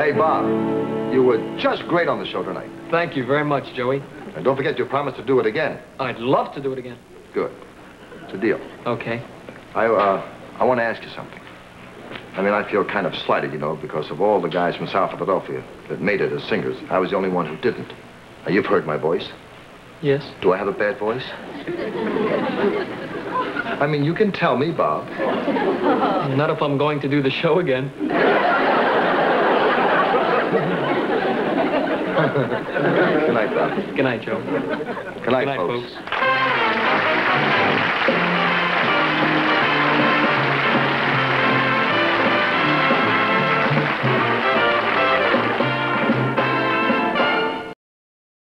Hey, Bob, you were just great on the show tonight. Thank you very much, Joey. And don't forget your promise to do it again. I'd love to do it again. Good. It's a deal. Okay. I want to ask you something. I mean, I feel kind of slighted, you know, because of all the guys from South Philadelphia that made it as singers, I was the only one who didn't. Now, you've heard my voice. Yes. Do I have a bad voice? I mean, you can tell me, Bob. Not if I'm going to do the show again. Good night, Bob. Good night, Joe. Good night, folks.